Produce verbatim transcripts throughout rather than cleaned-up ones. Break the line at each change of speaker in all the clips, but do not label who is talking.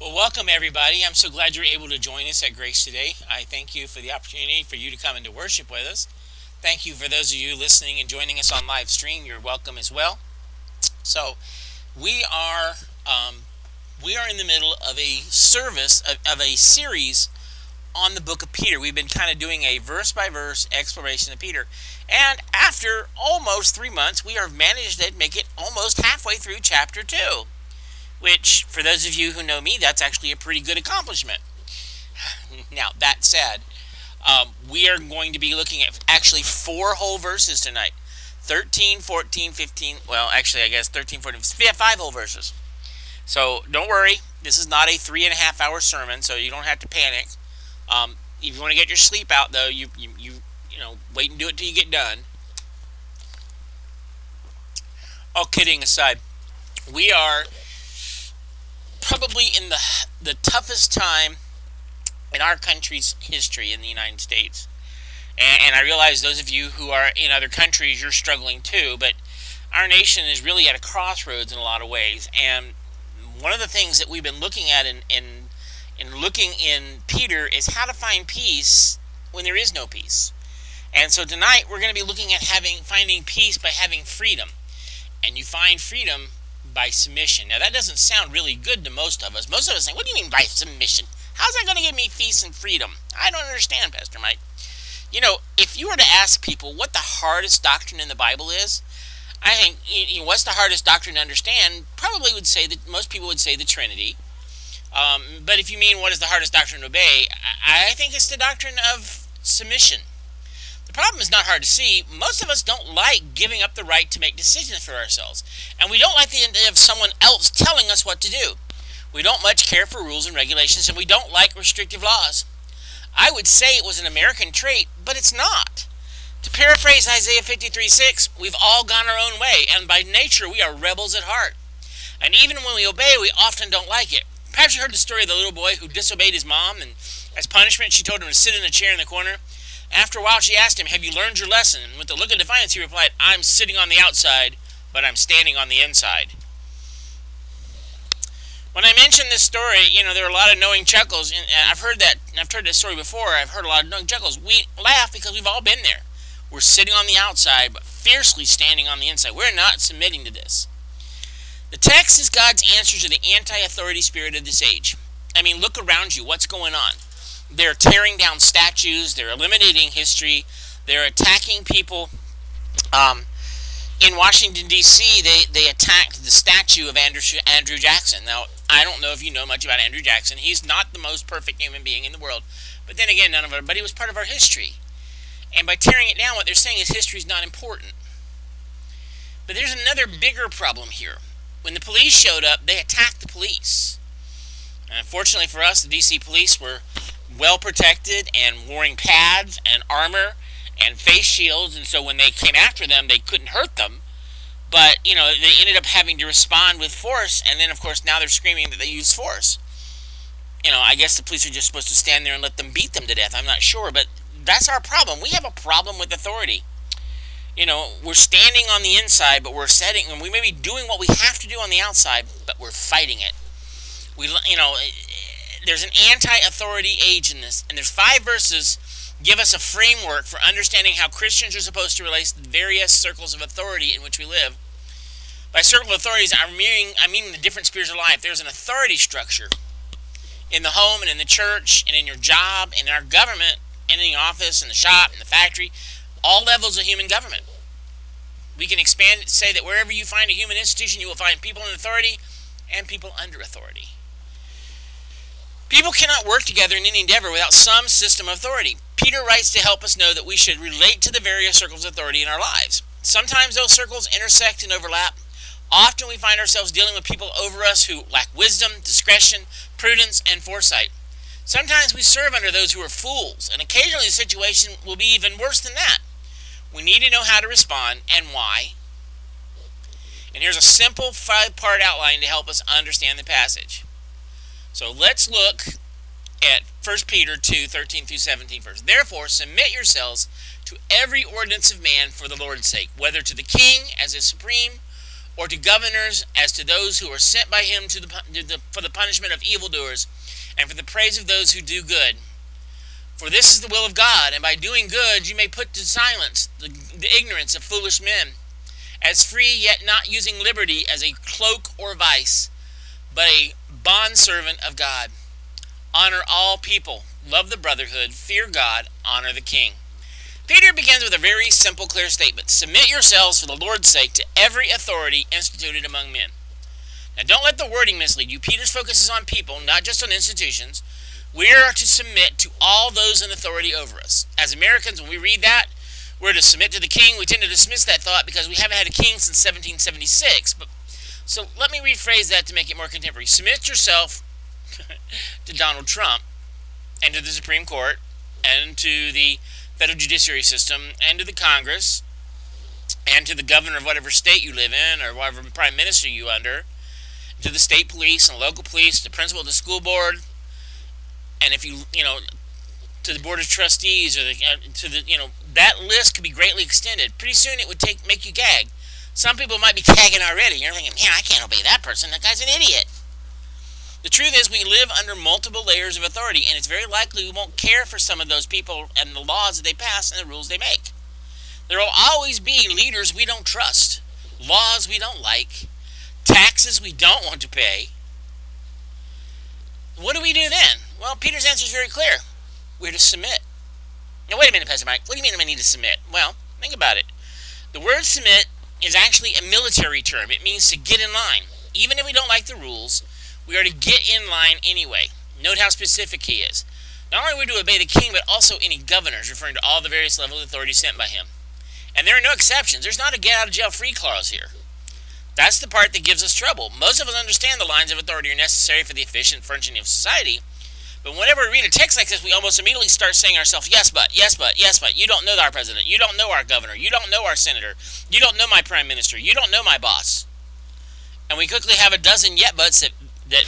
Well, welcome everybody. I'm so glad you're able to join us at Grace today. I thank you for the opportunity for you to come into worship with us. Thank you for those of you listening and joining us on live stream. You're welcome as well. So, we are um, we are in the middle of a service of, of a series on the book of Peter. We've been kind of doing a verse by verse exploration of Peter, and after almost three months, we have managed to make it almost halfway through chapter two. Which, for those of you who know me, that's actually a pretty good accomplishment. Now, that said, um, we are going to be looking at actually four whole verses tonight. thirteen, fourteen, fifteen, well, actually, I guess thirteen, fourteen, five whole verses. So, don't worry, this is not a three and a half hour sermon, so you don't have to panic. Um, if you want to get your sleep out, though, you, you, you, you know, wait and do it till you get done. All kidding aside, we are probably in the the toughest time in our country's history in the United States. And, and I realize those of you who are in other countries, you're struggling too, but our nation is really at a crossroads in a lot of ways. And one of the things that we've been looking at in, in, in looking in Peter is how to find peace when there is no peace. And so tonight we're going to be looking at having finding peace by having freedom. And you find freedom by submission. Now, that doesn't sound really good to most of us. Most of us think, what do you mean by submission? How's that going to give me peace and freedom? I don't understand, Pastor Mike. You know, if you were to ask people what the hardest doctrine in the Bible is, I think, you know, what's the hardest doctrine to understand, probably would say that most people would say the Trinity. Um, but if you mean what is the hardest doctrine to obey, I, I think it's the doctrine of submission. The problem is not hard to see. Most of us don't like giving up the right to make decisions for ourselves. And we don't like the idea of someone else telling us what to do. We don't much care for rules and regulations, and we don't like restrictive laws. I would say it was an American trait, but it's not. To paraphrase Isaiah fifty-three six, we've all gone our own way, and by nature we are rebels at heart. And even when we obey, we often don't like it. Perhaps you heard the story of the little boy who disobeyed his mom, and as punishment she told him to sit in a chair in the corner. After a while, she asked him, have you learned your lesson? And with a look of defiance, he replied, I'm sitting on the outside, but I'm standing on the inside. When I mention this story, you know, there are a lot of knowing chuckles. And I've heard that, I've heard this story before. I've heard a lot of knowing chuckles. We laugh because we've all been there. We're sitting on the outside, but fiercely standing on the inside. We're not submitting to this. The text is God's answer to the anti-authority spirit of this age. I mean, look around you. What's going on? They're tearing down statues. They're eliminating history. They're attacking people. Um, in Washington, D C, they, they attacked the statue of Andrew, Andrew Jackson. Now, I don't know if you know much about Andrew Jackson. He's not the most perfect human being in the world. But then again, none of it. But he was part of our history. And by tearing it down, what they're saying is history is not important. But there's another bigger problem here. When the police showed up, they attacked the police. And unfortunately for us, the D C police were well protected and wearing pads and armor and face shields, and so when they came after them, they couldn't hurt them. But, you know, they ended up having to respond with force, and then, of course, now they're screaming that they used force. You know, I guess the police are just supposed to stand there and let them beat them to death. I'm not sure, but that's our problem. We have a problem with authority. You know, we're standing on the inside, but we're setting, and we may be doing what we have to do on the outside, but we're fighting it. We, you know, there's an anti-authority age in this, and there's five verses give us a framework for understanding how Christians are supposed to relate to the various circles of authority in which we live. By circle of authorities, I mean, I mean the different spheres of life. There's an authority structure in the home and in the church and in your job and in our government and in the office and the shop and the factory, all levels of human government. We can expand it to say that wherever you find a human institution, you will find people in authority and people under authority. People cannot work together in any endeavor without some system of authority. Peter writes to help us know that we should relate to the various circles of authority in our lives. Sometimes those circles intersect and overlap. Often we find ourselves dealing with people over us who lack wisdom, discretion, prudence, and foresight. Sometimes we serve under those who are fools, and occasionally the situation will be even worse than that. We need to know how to respond and why. And here's a simple five-part outline to help us understand the passage. So let's look at First Peter two, thirteen through seventeen first. Therefore, submit yourselves to every ordinance of man for the Lord's sake, whether to the king as is supreme, or to governors as to those who are sent by him to the, to the, for the punishment of evildoers, and for the praise of those who do good. For this is the will of God, and by doing good you may put to silence the, the ignorance of foolish men, as free, yet not using liberty as a cloak or vice, but a bondservant of God. Honor all people, love the brotherhood, fear God, honor the king. Peter begins with a very simple, clear statement. Submit yourselves for the Lord's sake to every authority instituted among men. Now don't let the wording mislead you. Peter's focus is on people, not just on institutions. We are to submit to all those in authority over us. As Americans, when we read that, we're to submit to the king. We tend to dismiss that thought because we haven't had a king since seventeen seventy-six. But, so let me rephrase that to make it more contemporary. Submit yourself to Donald Trump and to the Supreme Court and to the federal judiciary system and to the Congress and to the governor of whatever state you live in or whatever prime minister you under, to the state police and local police, the principal of the school board, and if you, you know, to the board of trustees, or the, uh, to the, you know, that list could be greatly extended. Pretty soon it would take make you gag. Some people might be gagging already. You're thinking, man, I can't obey that person. That guy's an idiot. The truth is we live under multiple layers of authority, and it's very likely we won't care for some of those people and the laws that they pass and the rules they make. There will always be leaders we don't trust, laws we don't like, taxes we don't want to pay. What do we do then? Well, Peter's answer is very clear. We're to submit. Now, wait a minute, Pastor Mike. What do you mean I need to submit? Well, think about it. The word submit is actually a military term. It means to get in line. Even if we don't like the rules, we are to get in line anyway. Note how specific he is. Not only are we to obey the king, but also any governors, referring to all the various levels of authority sent by him. And there are no exceptions. There's not a get-out-of-jail-free clause here. That's the part that gives us trouble. Most of us understand the lines of authority are necessary for the efficient functioning of society, but whenever we read a text like this, we almost immediately start saying to ourselves, yes, but, yes, but, yes, but, you don't know our president, you don't know our governor, you don't know our senator, you don't know my prime minister, you don't know my boss. And we quickly have a dozen yet buts that, that,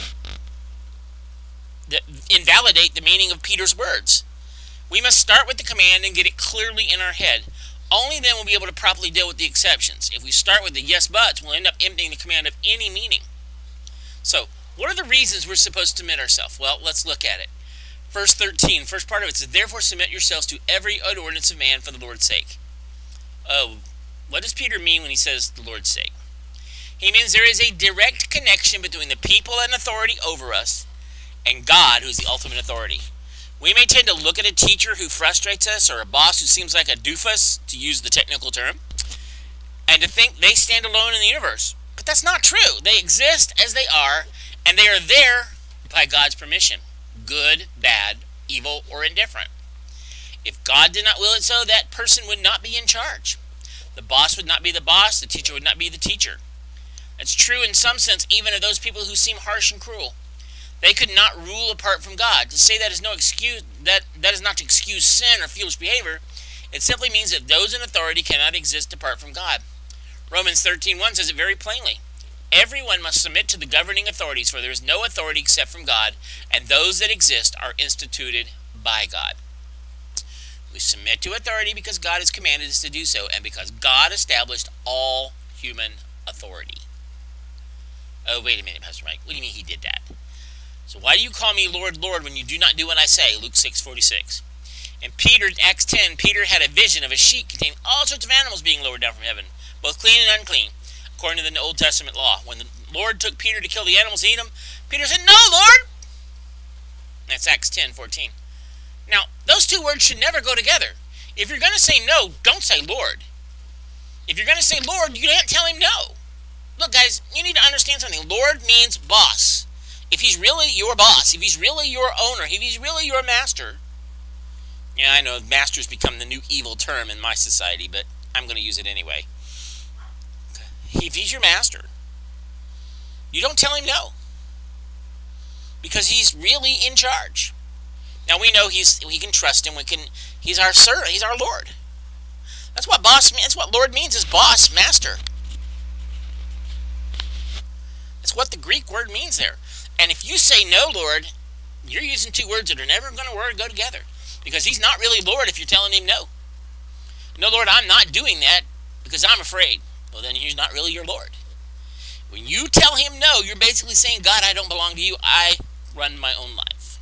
that invalidate the meaning of Peter's words. We must start with the command and get it clearly in our head. Only then we'll be able to properly deal with the exceptions. If we start with the yes buts, we'll end up emptying the command of any meaning. So, what are the reasons we're supposed to submit ourselves? Well, let's look at it. Verse thirteen, first part of it says, therefore submit yourselves to every ordinance of man for the Lord's sake. Oh, what does Peter mean when he says the Lord's sake? He means there is a direct connection between the people and authority over us and God, who's the ultimate authority. We may tend to look at a teacher who frustrates us or a boss who seems like a doofus, to use the technical term, and to think they stand alone in the universe. But that's not true. They exist as they are, and they are there by God's permission. Good, bad, evil, or indifferent. If God did not will it so, that person would not be in charge. The boss would not be the boss, the teacher would not be the teacher. That's true in some sense even of those people who seem harsh and cruel. They could not rule apart from God. To say that is no excuse, that, that is not to excuse sin or foolish behavior. It simply means that those in authority cannot exist apart from God. Romans thirteen one says it very plainly. Everyone must submit to the governing authorities, for there is no authority except from God, and those that exist are instituted by God. We submit to authority because God has commanded us to do so, and because God established all human authority. Oh, wait a minute, Pastor Mike. What do you mean he did that? So why do you call me Lord, Lord, when you do not do what I say? Luke six forty-six. And Peter, Acts ten, Peter had a vision of a sheet containing all sorts of animals being lowered down from heaven, both clean and unclean, according to the Old Testament law. When the Lord took Peter to kill the animals and eat them, Peter said, "No, Lord!" That's Acts ten fourteen. Now, those two words should never go together. If you're going to say no, don't say Lord. If you're going to say Lord, you can't tell him no. Look, guys, you need to understand something. Lord means boss. If he's really your boss, if he's really your owner, if he's really your master. Yeah, I know master's become the new evil term in my society, but I'm going to use it anyway. If he's your master, you don't tell him no, because he's really in charge. Now we know he's we can trust him. We can. He's our sir. He's our Lord. That's what boss means. That's what Lord means. Is boss, master. That's what the Greek word means there. And if you say no, Lord, you're using two words that are never going to go together, because he's not really Lord if you're telling him no. No, Lord, I'm not doing that because I'm afraid. Well, then he's not really your Lord. When you tell him no, you're basically saying, God, I don't belong to you. I run my own life.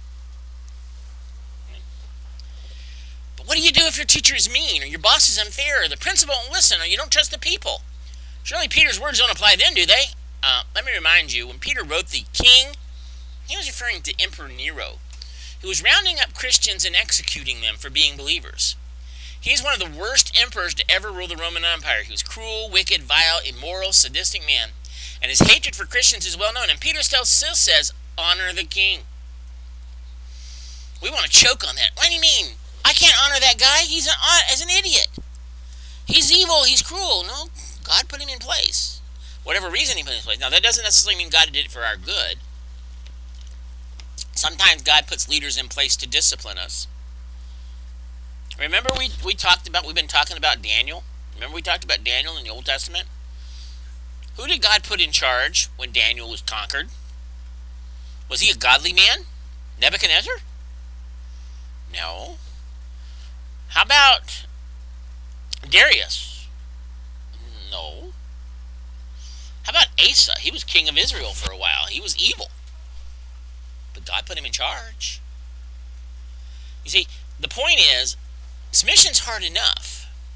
But what do you do if your teacher is mean, or your boss is unfair, or the principal won't listen, or you don't trust the people? Surely Peter's words don't apply then, do they? Uh, let me remind you, when Peter wrote the king, he was referring to Emperor Nero, who was rounding up Christians and executing them for being believers. He's one of the worst emperors to ever rule the Roman Empire. He was cruel, wicked, vile, immoral, sadistic man. And his hatred for Christians is well known. And Peter still, still says, honor the king. We want to choke on that. What do you mean? I can't honor that guy? He's an, as an idiot. He's evil. He's cruel. No, God put him in place. Whatever reason he put him in place. Now, that doesn't necessarily mean God did it for our good. Sometimes God puts leaders in place to discipline us. Remember we, we talked about, we've been talking about Daniel? Remember we talked about Daniel in the Old Testament? Who did God put in charge when Daniel was conquered? Was he a godly man? Nebuchadnezzar? No. How about Darius? No. How about Asa? He was king of Israel for a while. He was evil. But God put him in charge. You see, the point is, submission's hard enough.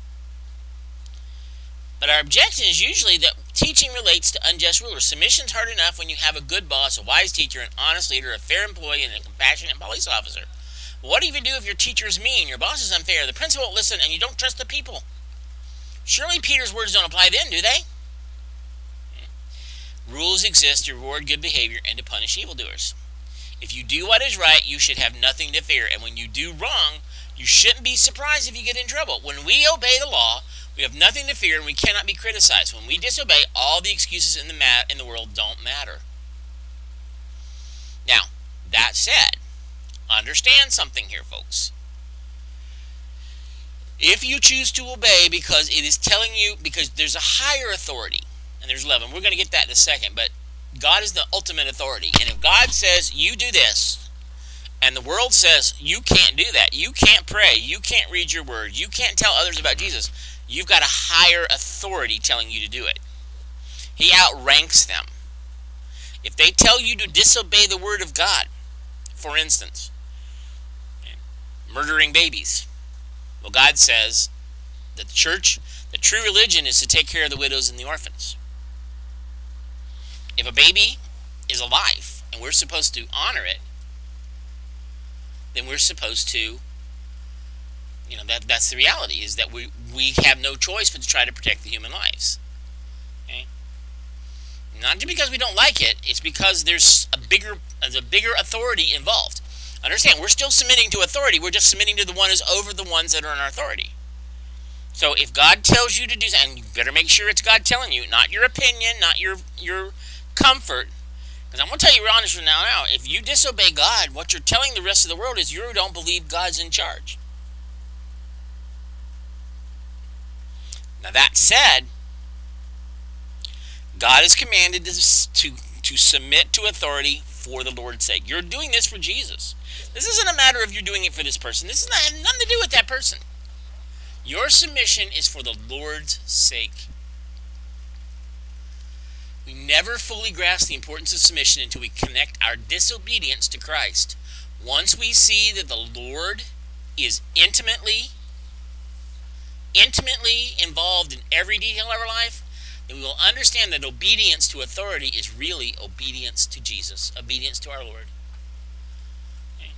But our objection is usually that teaching relates to unjust rulers. Submission's hard enough when you have a good boss, a wise teacher, an honest leader, a fair employee, and a compassionate police officer. But what do you do if your teacher is mean, your boss is unfair, the principal won't listen, and you don't trust the people? Surely Peter's words don't apply then, do they? Rules exist to reward good behavior and to punish evildoers. If you do what is right, you should have nothing to fear. And when you do wrong, you shouldn't be surprised if you get in trouble. When we obey the law, we have nothing to fear and we cannot be criticized. When we disobey, all the excuses in the mat in the world don't matter. Now, that said, understand something here, folks. If you choose to obey because it is telling you, because there's a higher authority, and there's eleven, we're going to get that in a second, but God is the ultimate authority. And if God says, you do this, and the world says, you can't do that, you can't pray, you can't read your word, you can't tell others about Jesus, you've got a higher authority telling you to do it. He outranks them. If they tell you to disobey the word of God, for instance, murdering babies, well, God says that the church, the true religion is to take care of the widows and the orphans. If a baby is a life, and we're supposed to honor it, then we're supposed to, you know, that that's the reality, is that we, we have no choice but to try to protect the human lives. Okay? Not just because we don't like it, it's because there's a bigger, there's a bigger authority involved. Understand, we're still submitting to authority, we're just submitting to the one who's over the ones that are in our authority. So if God tells you to do something, and you better make sure it's God telling you, not your opinion, not your your comfort. Because I'm going to tell you honest from now on, if you disobey God, what you're telling the rest of the world is you don't believe God's in charge. Now that said, God is commanded to, to, to submit to authority for the Lord's sake. You're doing this for Jesus. This isn't a matter of you're doing it for this person. This is not, nothing to do with that person. Your submission is for the Lord's sake. We never fully grasp the importance of submission until we connect our disobedience to Christ. Once we see that the Lord is intimately, intimately involved in every detail of our life, then we will understand that obedience to authority is really obedience to Jesus, obedience to our Lord. Okay.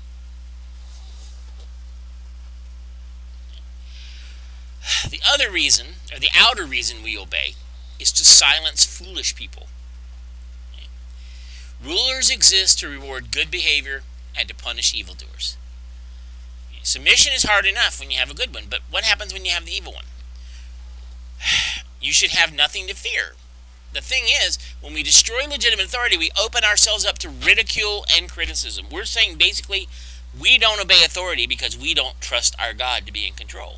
The other reason, or the outer reason we obey, is to silence foolish people. Okay. Rulers exist to reward good behavior and to punish evildoers. Okay. Submission is hard enough when you have a good one, but what happens when you have the evil one? You should have nothing to fear. The thing is, when we destroy legitimate authority, we open ourselves up to ridicule and criticism. We're saying basically, we don't obey authority because we don't trust our God to be in control.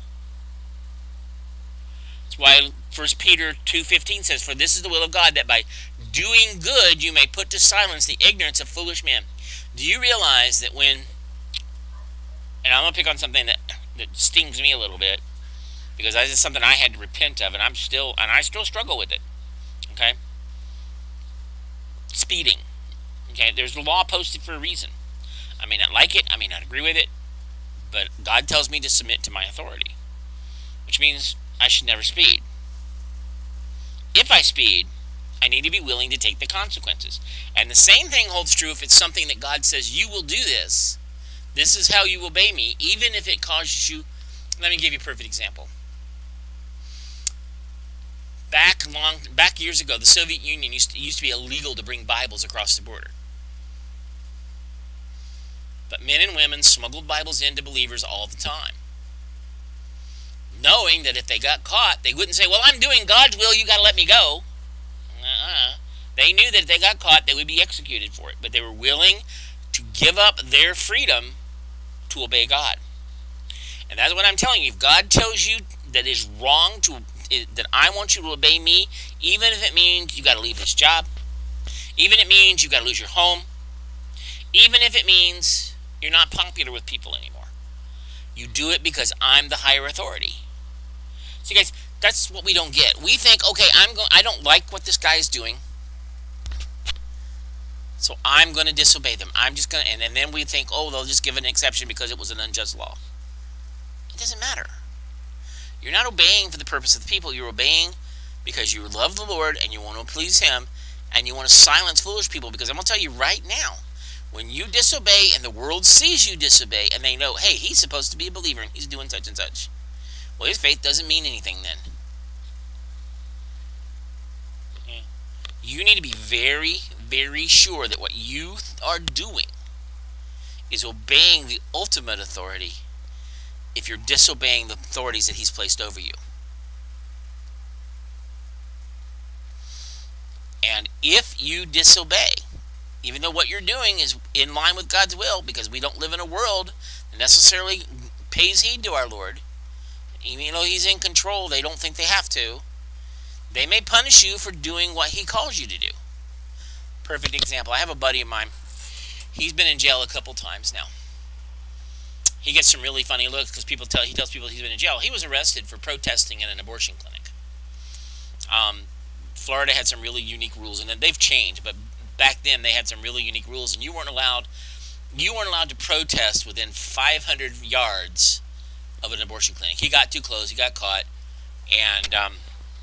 That's why First Peter two fifteen says, for this is the will of God, that by doing good you may put to silence the ignorance of foolish men. Do you realize that when, and I'm going to pick on something that, that stings me a little bit, because this is something I had to repent of, and I'm still, and I still struggle with it. Okay? speeding. Okay, there's a law posted for a reason. I may not like it, I may not agree with it, but God tells me to submit to my authority, which means I should never speed. If I speed, I need to be willing to take the consequences. And the same thing holds true if it's something that God says, you will do this. This is how you obey me, even if it causes you. Let me give you a perfect example. Back long, back years ago, the Soviet Union used to, used to be illegal to bring Bibles across the border. But men and women smuggled Bibles into believers all the time, knowing that if they got caught, they wouldn't say, well, I'm doing God's will, you got to let me go. Uh-uh. They knew that if they got caught, they would be executed for it. But they were willing to give up their freedom to obey God. And that's what I'm telling you. If God tells you that it's wrong, to that I want you to obey me, even if it means you got to leave this job, even if it means you got to lose your home, even if it means you're not popular with people anymore, you do it because I'm the higher authority. See, guys, that's what we don't get. We think, okay, I'm going. I don't like what this guy is doing, so I'm going to disobey them. I'm just going to, and, and then we think, oh, they'll just give an exception because it was an unjust law. It doesn't matter. You're not obeying for the purpose of the people. You're obeying because you love the Lord and you want to please Him, and you want to silence foolish people. Because I'm going to tell you right now, when you disobey and the world sees you disobey and they know, hey, he's supposed to be a believer and he's doing such and such, well, his faith doesn't mean anything then. Okay? You need to be very, very sure that what you are doing is obeying the ultimate authority if you're disobeying the authorities that He's placed over you. And if you disobey, even though what you're doing is in line with God's will, because we don't live in a world that necessarily pays heed to our Lord, even though He's in control, they don't think they have to. They may punish you for doing what He calls you to do. Perfect example. I have a buddy of mine. He's been in jail a couple times now. He gets some really funny looks because people tell he tells people he's been in jail. He was arrested for protesting in an abortion clinic. Um, Florida had some really unique rules, and they've changed. But back then, they had some really unique rules, and you weren't allowed. You weren't allowed to protest within five hundred yards of an abortion clinic. He got too close. He got caught, and um,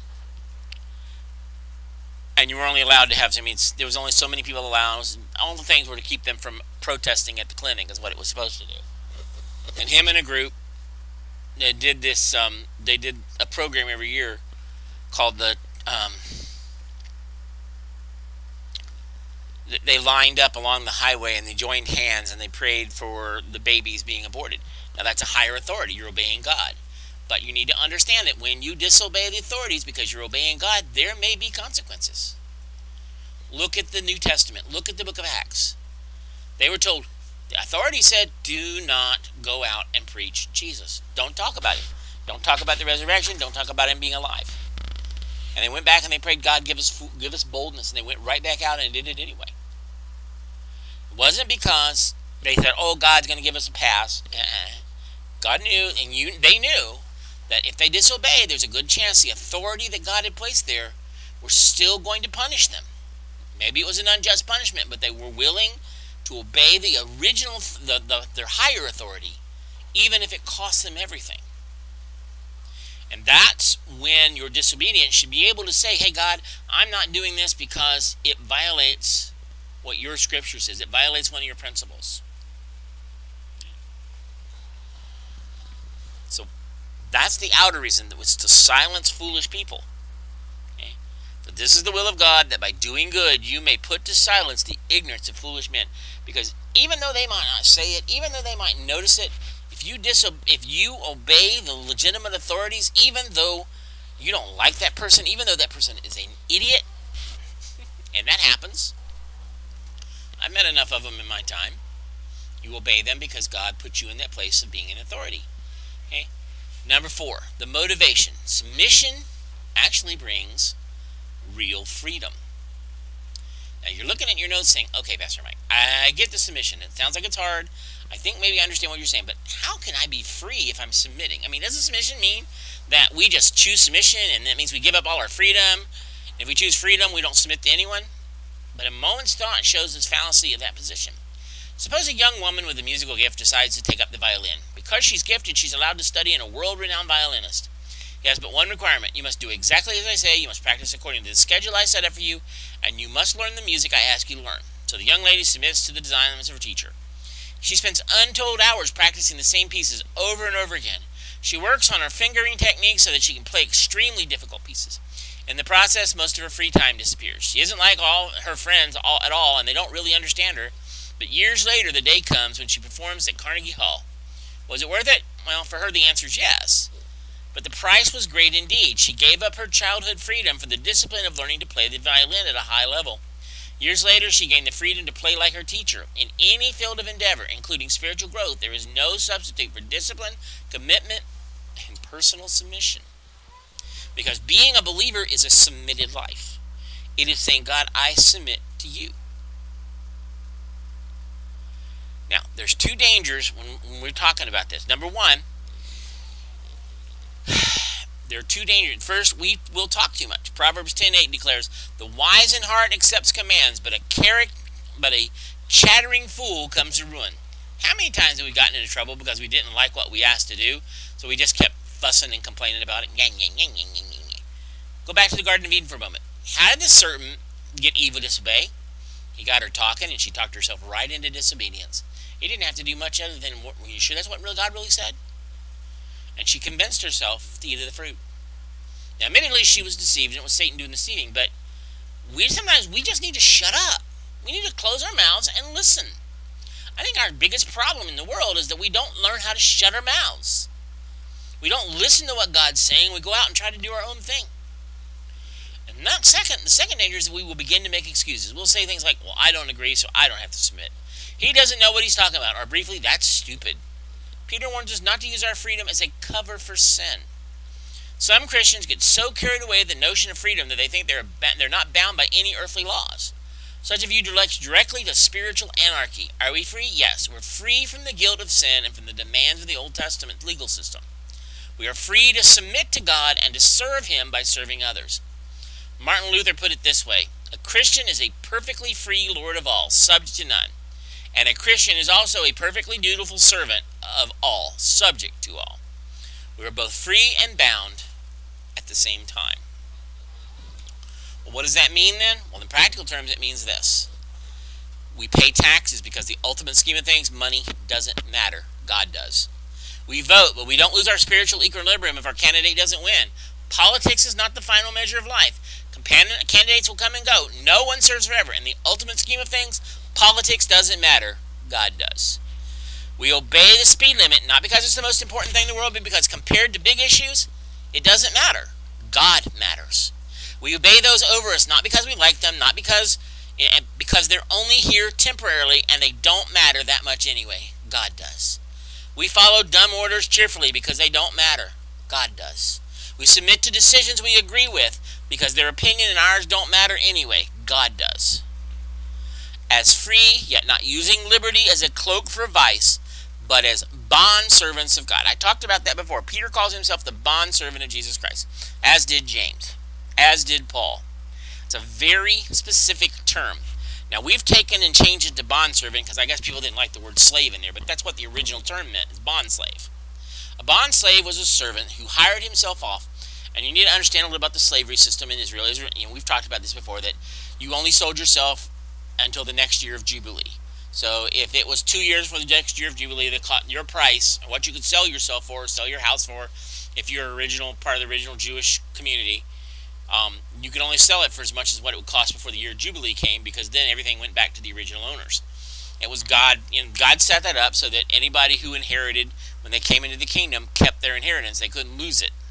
and you were only allowed to have. I mean, there was only so many people allowed. All the things were to keep them from protesting at the clinic, is what it was supposed to do. And him and a group, they did this. Um, they did a program every year called the. Um, they lined up along the highway and they joined hands and they prayed for the babies being aborted. Now that's a higher authority. You're obeying God. But you need to understand that when you disobey the authorities because you're obeying God, there may be consequences. Look at the New Testament. Look at the book of Acts. They were told, the authority said, do not go out and preach Jesus. Don't talk about it. Don't talk about the resurrection. Don't talk about Him being alive. And they went back and they prayed, God, give us give us boldness. And they went right back out and did it anyway. It wasn't because they said, oh, God's going to give us a pass. Uh-uh. God knew, and you, they knew, that if they disobeyed, there's a good chance the authority that God had placed there were still going to punish them. Maybe it was an unjust punishment, but they were willing to obey the original, the, the, their higher authority, even if it cost them everything. And that's when your disobedience should be able to say, hey, God, I'm not doing this because it violates what your scripture says. It violates one of your principles. So that's the outer reason, that was to silence foolish people. Okay? But this is the will of God, that by doing good you may put to silence the ignorance of foolish men. Because even though they might not say it, even though they might notice it, if you diso- if you obey the legitimate authorities, even though you don't like that person, even though that person is an idiot, and that happens, I've met enough of them in my time, you obey them because God put you in that place of being an authority. Okay? Number four, the motivation. Submission actually brings real freedom. Now you're looking at your notes saying, okay, Pastor Mike, I get the submission. It sounds like it's hard. I think maybe I understand what you're saying, but how can I be free if I'm submitting? I mean, does the submission mean that we just choose submission and that means we give up all our freedom? If we choose freedom, we don't submit to anyone? but a moment's thought shows the fallacy of that position. Suppose a young woman with a musical gift decides to take up the violin. Because she's gifted, she's allowed to study in a world-renowned violinist. He has but one requirement. You must do exactly as I say, you must practice according to the schedule I set up for you, and you must learn the music I ask you to learn. So the young lady submits to the designs of her teacher. She spends untold hours practicing the same pieces over and over again. She works on her fingering technique so that she can play extremely difficult pieces. In the process, most of her free time disappears. She isn't like all her friends all, at all, and they don't really understand her. But years later, the day comes when she performs at Carnegie Hall. Was it worth it? Well, for her, the answer is yes. But the price was great indeed. She gave up her childhood freedom for the discipline of learning to play the violin at a high level. Years later, she gained the freedom to play like her teacher. In any field of endeavor, including spiritual growth, there is no substitute for discipline, commitment, and personal submission. Because being a believer is a submitted life. It is saying, God, I submit to you. Now, there's two dangers when, when we're talking about this. Number one, there are two dangers. First, we will talk too much. Proverbs ten eight declares, the wise in heart accepts commands, but a character, but a chattering fool comes to ruin. How many times have we gotten into trouble because we didn't like what we asked to do, so we just kept fussing and complaining about it? Go back to the Garden of Eden for a moment. How did the serpent get Eve to disobey? He got her talking, and she talked herself right into disobedience. He didn't have to do much other than, were you sure that's what God really said? And she convinced herself to eat of the fruit. Now, admittedly, she was deceived, and it was Satan doing the deceiving, but we sometimes we just need to shut up. We need to close our mouths and listen. I think our biggest problem in the world is that we don't learn how to shut our mouths. We don't listen to what God's saying. We go out and try to do our own thing. And not second, the second danger is that we will begin to make excuses. We'll say things like, well, I don't agree, so I don't have to submit. He doesn't know what he's talking about. Or briefly, that's stupid. Peter warns us not to use our freedom as a cover for sin. Some Christians get so carried away with the notion of freedom that they think they're they're not bound by any earthly laws. Such a view directs directly to spiritual anarchy. Are we free? Yes. We're free from the guilt of sin and from the demands of the Old Testament legal system. We are free to submit to God and to serve Him by serving others. Martin Luther put it this way, a Christian is a perfectly free Lord of all, subject to none. And a Christian is also a perfectly dutiful servant of all, subject to all. We are both free and bound at the same time. Well, what does that mean then? Well, in practical terms, it means this. We pay taxes because the ultimate scheme of things, money doesn't matter. God does. We vote, but we don't lose our spiritual equilibrium if our candidate doesn't win. Politics is not the final measure of life. Candidates will come and go. No one serves forever. In the ultimate scheme of things, politics doesn't matter. God does. We obey the speed limit, not because it's the most important thing in the world, but because compared to big issues, it doesn't matter. God matters. We obey those over us, not because we like them, not because, because they're only here temporarily and they don't matter that much anyway. God does. We follow dumb orders cheerfully because they don't matter. God does. We submit to decisions we agree with because their opinion and ours don't matter anyway. God does. As free, yet not using liberty as a cloak for vice, but as bond servants of God. I talked about that before. Peter calls himself the bond servant of Jesus Christ, as did James, as did Paul. It's a very specific term. Now, we've taken and changed it to bond servant because I guess people didn't like the word slave in there, but that's what the original term meant, is bond slave. A bond slave was a servant who hired himself off. And you need to understand a little about the slavery system in Israel. Israel, you know, we've talked about this before, that you only sold yourself until the next year of Jubilee. So if it was two years for the next year of Jubilee, the, your price, what you could sell yourself for, sell your house for, if you're original part of the original Jewish community, um, you could only sell it for as much as what it would cost before the year of Jubilee came, because then everything went back to the original owners. It was God, and God set that up so that anybody who inherited, when they came into the kingdom, kept their inheritance. They couldn't lose it.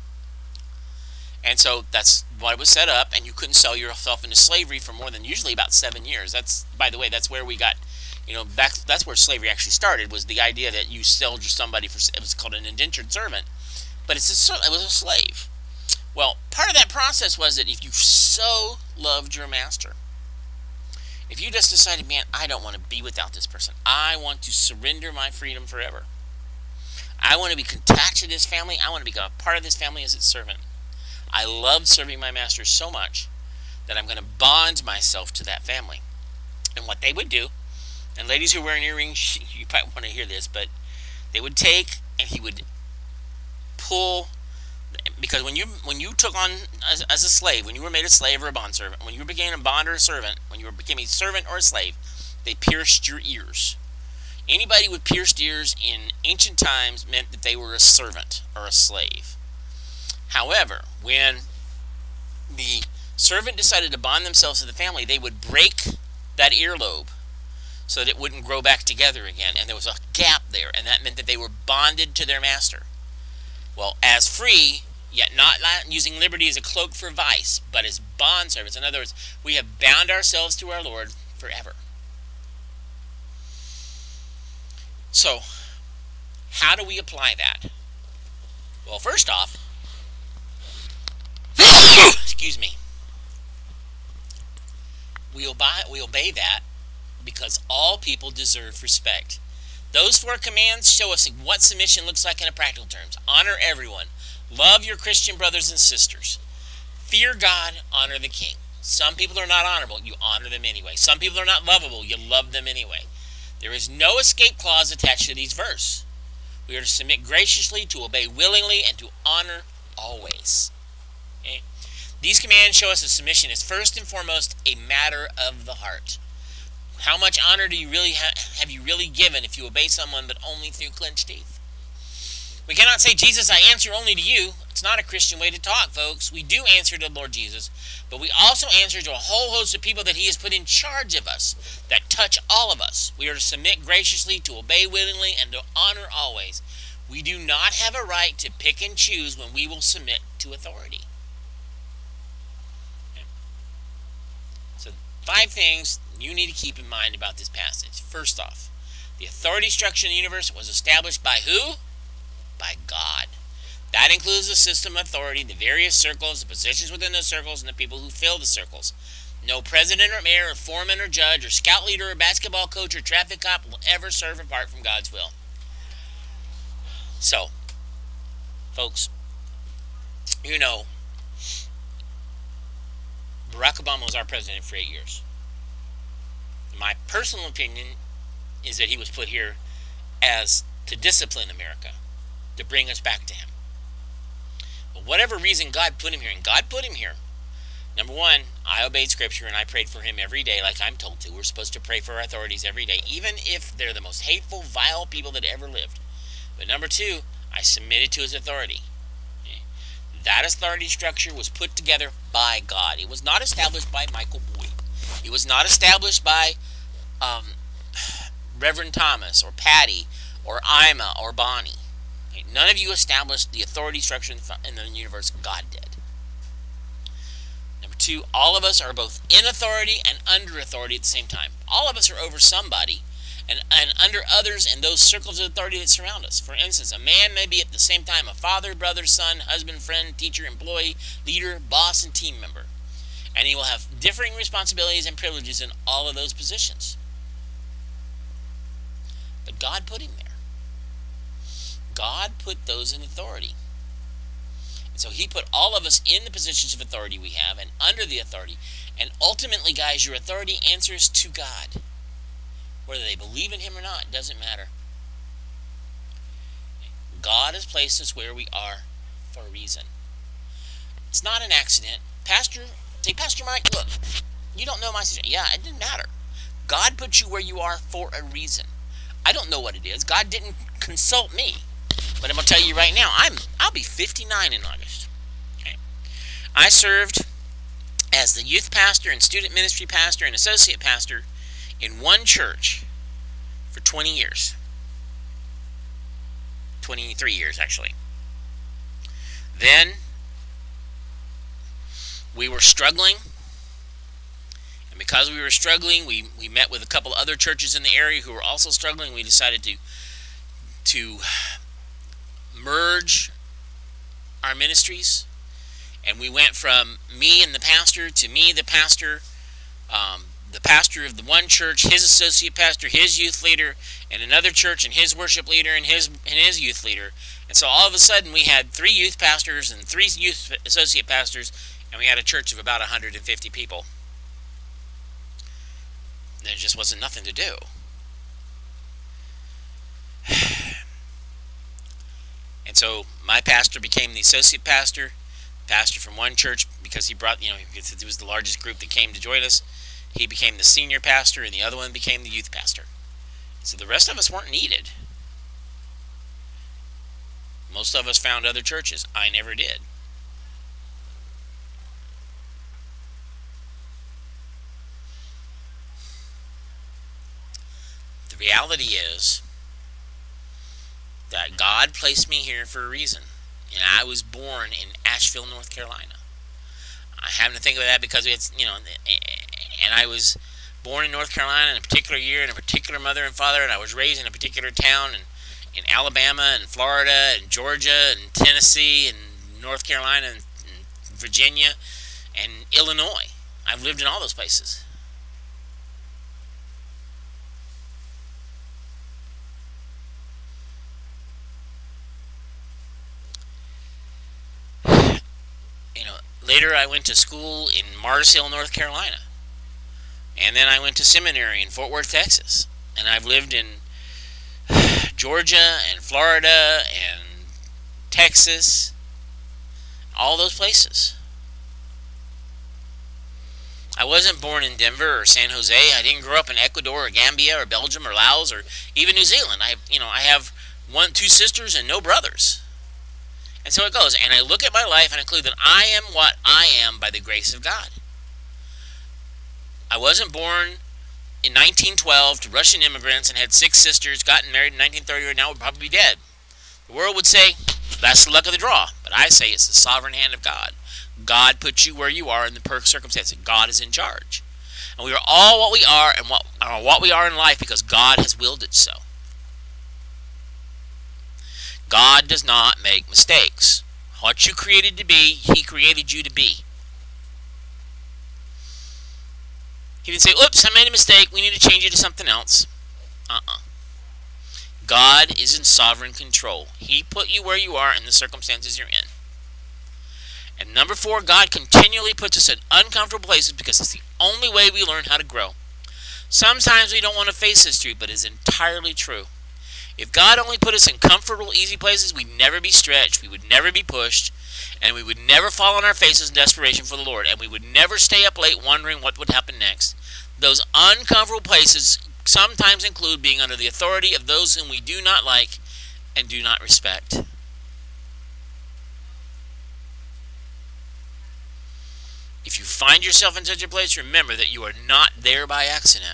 And so that's why it was set up, and you couldn't sell yourself into slavery for more than usually about seven years. That's, by the way, that's where we got, you know, back, that's where slavery actually started, was the idea that you sold somebody for, it was called an indentured servant, but it's a, it was a slave. Well, part of that process was that if you so loved your master, if you just decided, man, I don't want to be without this person, I want to surrender my freedom forever, I want to be attached to this family, I want to become a part of this family as its servant, I love serving my master so much that I'm going to bond myself to that family. And what they would do, and ladies who are wearing earrings, you probably want to hear this, but they would take and he would pull, because when you when you took on as, as a slave, when you were made a slave or a bondservant, when you became a bond or a servant, when you became a servant or a slave, they pierced your ears. Anybody with pierced ears in ancient times meant that they were a servant or a slave. However, when the servant decided to bond themselves to the family, they would break that earlobe so that it wouldn't grow back together again, and there was a gap there, and that meant that they were bonded to their master. Well, as free, yet not using liberty as a cloak for vice, but as bondservants. In other words, we have bound ourselves to our Lord forever. So, how do we apply that? Well, first off, excuse me, we obey, we obey that because all people deserve respect. Those four commands show us what submission looks like in a practical terms. Honor everyone. Love your Christian brothers and sisters. Fear God. Honor the king. Some people are not honorable. You honor them anyway. Some people are not lovable. You love them anyway. There is no escape clause attached to these verses. We are to submit graciously, to obey willingly, and to honor always. Okay? These commands show us that submission is first and foremost a matter of the heart. How much honor do you really ha have you really given if you obey someone but only through clenched teeth? We cannot say, Jesus, I answer only to you. It's not a Christian way to talk, folks. We do answer to the Lord Jesus, but we also answer to a whole host of people that he has put in charge of us, that touch all of us. We are to submit graciously, to obey willingly, and to honor always. We do not have a right to pick and choose when we will submit to authority. Okay. So, five things you need to keep in mind about this passage. First off, the authority structure in the universe was established by who? By God. That includes the system of authority, the various circles, the positions within those circles, and the people who fill the circles. No president or mayor or foreman or judge or scout leader or basketball coach or traffic cop will ever serve apart from God's will. So, folks, you know, Barack Obama was our president for eight years. My personal opinion is that he was put here as to discipline America, to bring us back to him. But whatever reason God put him here, and God put him here, number one, I obeyed Scripture and I prayed for him every day like I'm told to. We're supposed to pray for our authorities every day, even if they're the most hateful, vile people that ever lived. But number two, I submitted to his authority. Okay? That authority structure was put together by God. It was not established by Michael Boyd. It was not established by um, Reverend Thomas or Patty or Ima or Bonnie. Okay? None of you established the authority structure in the universe. God did. Number two, all of us are both in authority and under authority at the same time. All of us are over somebody and, and under others and those circles of authority that surround us. For instance, a man may be at the same time a father, brother, son, husband, friend, teacher, employee, leader, boss, and team member. And he will have differing responsibilities and privileges in all of those positions. But God put him there. God put those in authority. And so he put all of us in the positions of authority we have and under the authority. And ultimately, guys, your authority answers to God. Whether they believe in him or not, doesn't matter. God has placed us where we are for a reason. It's not an accident. Pastor, say, Pastor Mike, look, you don't know my situation. Yeah, it didn't matter. God put you where you are for a reason. I don't know what it is. God didn't consult me. But I'm going to tell you right now, I'm, I'll be fifty-nine in August. Okay? I served as the youth pastor and student ministry pastor and associate pastor in one church for twenty years. twenty-three years, actually. Then we were struggling. And because we were struggling, we, we met with a couple other churches in the area who were also struggling. We decided to, to merge our ministries. And we went from me and the pastor to me, the pastor, um, the pastor of the one church, his associate pastor, his youth leader, and another church, and his worship leader, and his and his youth leader. And so all of a sudden we had three youth pastors and three youth associate pastors, and we had a church of about one hundred fifty people. there just wasn't nothing to do. And so my pastor became the associate pastor, pastor from one church, because he brought, you know, because it was the largest group that came to join us. He became the senior pastor, and the other one became the youth pastor. So the rest of us weren't needed. Most of us found other churches. I never did. The reality is that God placed me here for a reason. And I was born in Asheville, North Carolina. I happen to think of that because it's, you know, and I was born in North Carolina in a particular year, in a particular mother and father, and I was raised in a particular town in, in Alabama and Florida and Georgia and Tennessee and North Carolina and, and Virginia and Illinois. I've lived in all those places. You know, later I went to school in Mars Hill, North Carolina. And then I went to seminary in Fort Worth, Texas. And I've lived in Georgia and Florida and Texas. All those places. I wasn't born in Denver or San Jose. I didn't grow up in Ecuador or Gambia or Belgium or Laos or even New Zealand. I, you know, I have one, two sisters and no brothers. And so it goes. And I look at my life and I conclude that I am what I am by the grace of God. I wasn't born in nineteen twelve to Russian immigrants and had six sisters, gotten married in nineteen thirty, or now would probably be dead. The world would say, that's the luck of the draw. But I say it's the sovereign hand of God. God put you where you are in the perfect circumstances. God is in charge. And we are all what we are and what, uh, what we are in life because God has willed it so. God does not make mistakes. What you created to be, He created you to be. He didn't say, oops, I made a mistake, we need to change it to something else. Uh-uh. God is in sovereign control. He put you where you are in the circumstances you're in. And number four, God continually puts us in uncomfortable places because it's the only way we learn how to grow. Sometimes we don't want to face this truth, but it's entirely true. If God only put us in comfortable, easy places, we'd never be stretched, we would never be pushed, and we would never fall on our faces in desperation for the Lord, and we would never stay up late wondering what would happen next. Those uncomfortable places sometimes include being under the authority of those whom we do not like and do not respect. If you find yourself in such a place, remember that you are not there by accident.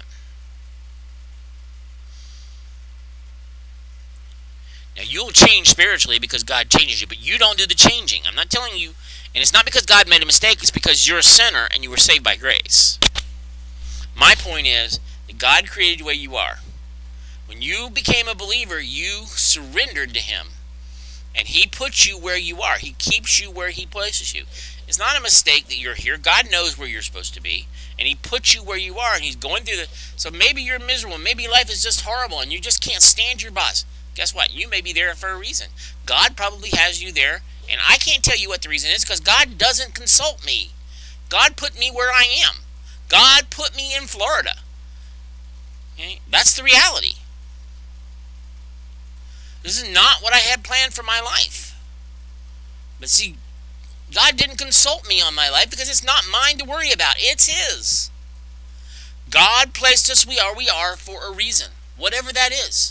Now, you'll change spiritually because God changes you, but you don't do the changing. I'm not telling you, and it's not because God made a mistake, it's because you're a sinner and you were saved by grace. My point is that God created you the way you are. When you became a believer, you surrendered to Him, and He puts you where you are. He keeps you where He places you. It's not a mistake that you're here. God knows where you're supposed to be, and He puts you where you are, and He's going through the... So maybe you're miserable, maybe life is just horrible, and you just can't stand your boss. Guess what? You may be there for a reason. God probably has you there, and I can't tell you what the reason is because God doesn't consult me. God put me where I am. God put me in Florida. Okay? That's the reality. This is not what I had planned for my life. But see, God didn't consult me on my life because it's not mine to worry about. It's His. God placed us where we are for a reason, whatever that is.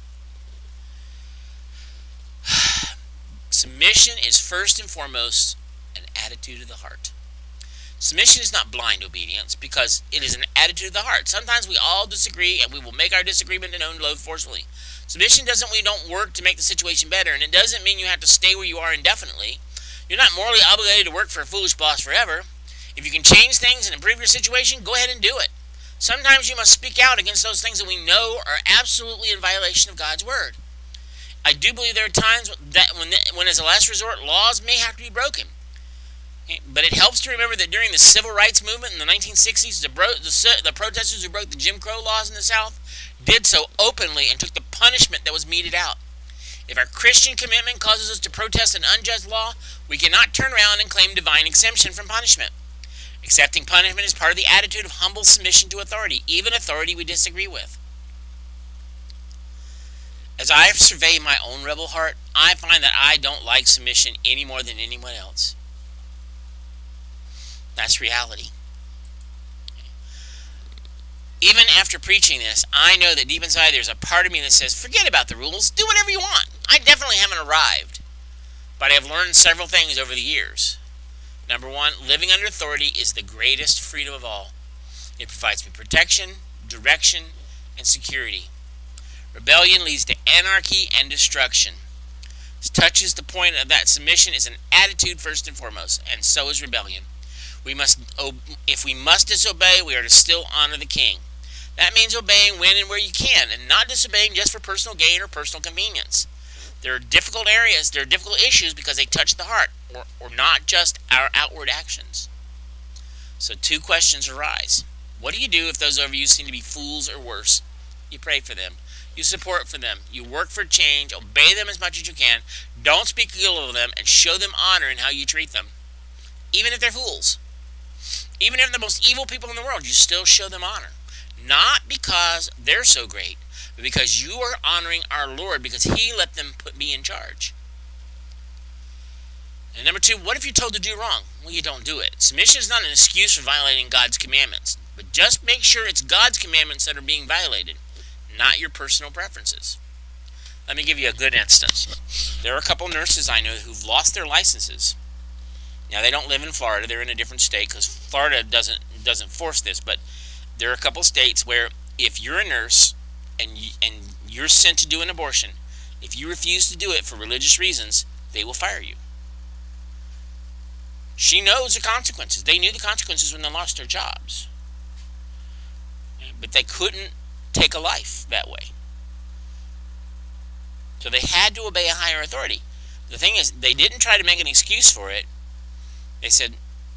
Submission is first and foremost an attitude of the heart. Submission is not blind obedience because it is an attitude of the heart. Sometimes we all disagree and we will make our disagreement known forcefully. Submission doesn't mean you don't work to make the situation better, and it doesn't mean you have to stay where you are indefinitely. You're not morally obligated to work for a foolish boss forever. If you can change things and improve your situation, go ahead and do it. Sometimes you must speak out against those things that we know are absolutely in violation of God's Word. I do believe there are times that when, when as a last resort, laws may have to be broken. Okay? But it helps to remember that during the civil rights movement in the nineteen sixties, the, bro the, the protesters who broke the Jim Crow laws in the South did so openly and took the punishment that was meted out. If our Christian commitment causes us to protest an unjust law, we cannot turn around and claim divine exemption from punishment. Accepting punishment is part of the attitude of humble submission to authority, even authority we disagree with. As I survey my own rebel heart, I find that I don't like submission any more than anyone else. That's reality. Even after preaching this, I know that deep inside there's a part of me that says, forget about the rules, do whatever you want. I definitely haven't arrived. But I have learned several things over the years. Number one, living under authority is the greatest freedom of all. It provides me protection, direction, and security. Rebellion leads to anarchy and destruction. This touches the point of that submission is an attitude first and foremost, and so is rebellion. We must, if we must disobey, we are to still honor the king. That means obeying when and where you can, and not disobeying just for personal gain or personal convenience. There are difficult areas, there are difficult issues because they touch the heart, or, or not just our outward actions. So two questions arise. What do you do if those over you seem to be fools or worse? You pray for them. You support for them. You work for change. Obey them as much as you can. Don't speak ill of them, and show them honor in how you treat them. Even if they're fools. Even if they're the most evil people in the world, you still show them honor. Not because they're so great, but because you are honoring our Lord, because He let them put me in charge. And number two, what if you're told to do wrong? Well, you don't do it. Submission is not an excuse for violating God's commandments, but just make sure it's God's commandments that are being violated, not your personal preferences. Let me give you a good instance. There are a couple nurses I know who've lost their licenses. Now, they don't live in Florida. They're in a different state because Florida doesn't doesn't force this. But there are a couple states where if you're a nurse and, you, and you're sent to do an abortion, if you refuse to do it for religious reasons, they will fire you. She knows the consequences. They knew the consequences when they lost their jobs. But they couldn't take a life that way. So they had to obey a higher authority. The thing is, they didn't try to make an excuse for it. They said,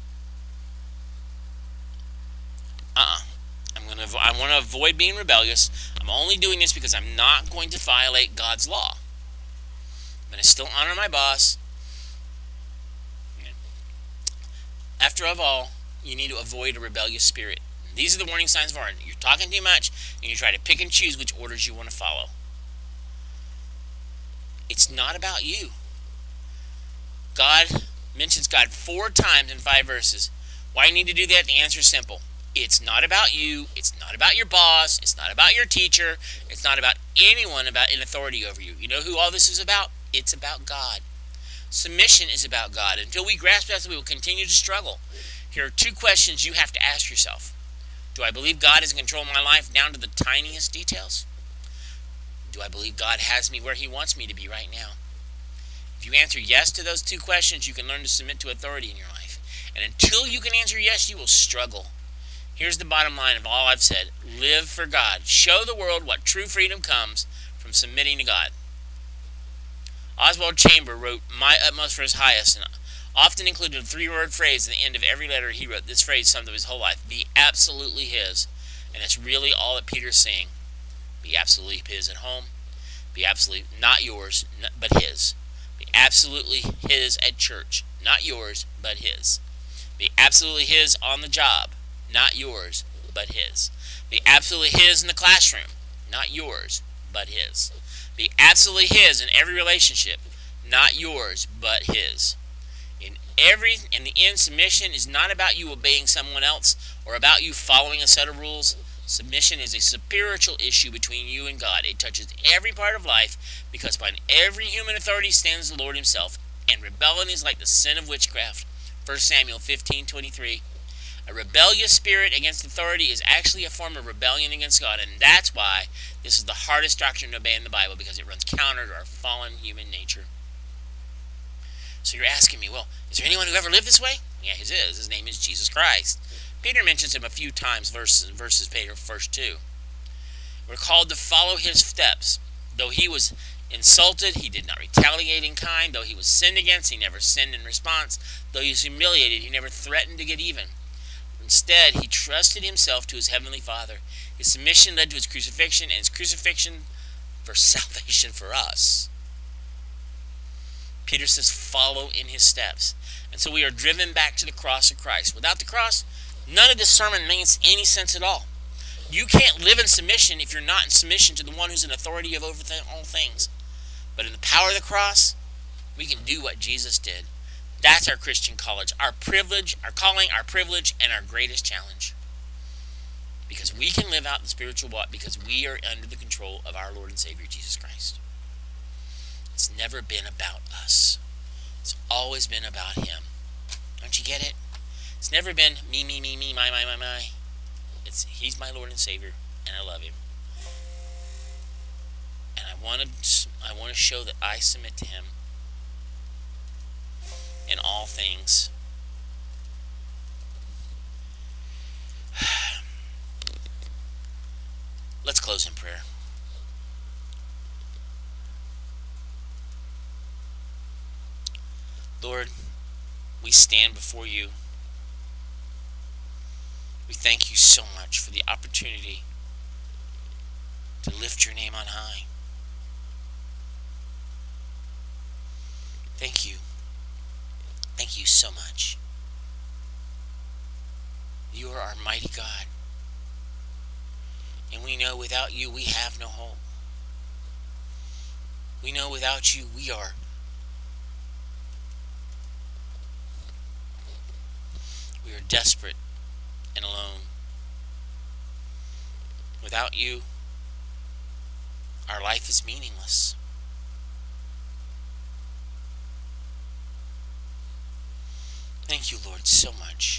uh-uh, I'm gonna, I want to avoid being rebellious. I'm only doing this because I'm not going to violate God's law. I'm going to still honor my boss. After of all, you need to avoid a rebellious spirit. These are the warning signs of heart. You're talking too much, and you try to pick and choose which orders you want to follow. It's not about you. God mentions God four times in five verses. Why you need to do that? The answer is simple. It's not about you. It's not about your boss. It's not about your teacher. It's not about anyone about in authority over you. You know who all this is about? It's about God. Submission is about God. Until we grasp that, we will continue to struggle. Here are two questions you have to ask yourself. Do I believe God is in control of my life down to the tiniest details? Do I believe God has me where He wants me to be right now? If you answer yes to those two questions, you can learn to submit to authority in your life. And until you can answer yes, you will struggle. Here's the bottom line of all I've said. Live for God. Show the world what true freedom comes from submitting to God. Oswald Chamber wrote, "My utmost for His highest," and often included a three-word phrase at the end of every letter he wrote. This phrase summed up his whole life. Be absolutely His. And that's really all that Peter's saying. Be absolutely His at home. Be absolutely not yours, but His. Be absolutely His at church. Not yours, but His. Be absolutely His on the job. Not yours, but His. Be absolutely His in the classroom. Not yours, but His. Be absolutely His in every relationship. Not yours, but His. In every, in the end, submission is not about you obeying someone else or about you following a set of rules. Submission is a spiritual issue between you and God. It touches every part of life because behind every human authority stands the Lord Himself. And rebellion is like the sin of witchcraft. First Samuel fifteen twenty-three. A rebellious spirit against authority is actually a form of rebellion against God, and that's why this is the hardest doctrine to obey in the Bible, because it runs counter to our fallen human nature. So you're asking me, well, is there anyone who ever lived this way? Yeah, His is. His name is Jesus Christ. Peter mentions Him a few times, verses, verses Peter first two. We're called to follow His steps. Though He was insulted, He did not retaliate in kind. Though He was sinned against, He never sinned in response. Though He was humiliated, He never threatened to get even. Instead, He trusted Himself to His Heavenly Father. His submission led to His crucifixion, and His crucifixion for salvation for us. Peter says, follow in his steps. And so we are driven back to the cross of Christ. Without the cross, none of this sermon makes any sense at all. You can't live in submission if you're not in submission to the one who's in authority of over all things. But in the power of the cross, we can do what Jesus did. That's our Christian college, our privilege, our calling, our privilege, and our greatest challenge. Because we can live out the spiritual walk because we are under the control of our Lord and Savior, Jesus Christ. It's never been about us. It's always been about Him. Don't you get it? It's never been me, me, me, me, my, my, my, my. It's He's my Lord and Savior, and I love Him. And I want to, I want to show that I submit to Him in all things. Let's close in prayer. Lord, we stand before you. We thank you so much for the opportunity to lift your name on high. Thank you. Thank you so much. You are our mighty God. And we know without you we have no hope. We know without you we are we are desperate and alone. Without you, our life is meaningless. Thank you, Lord, so much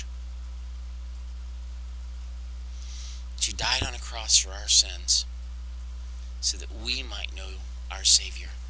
that you died on a cross for our sins so that we might know our Savior.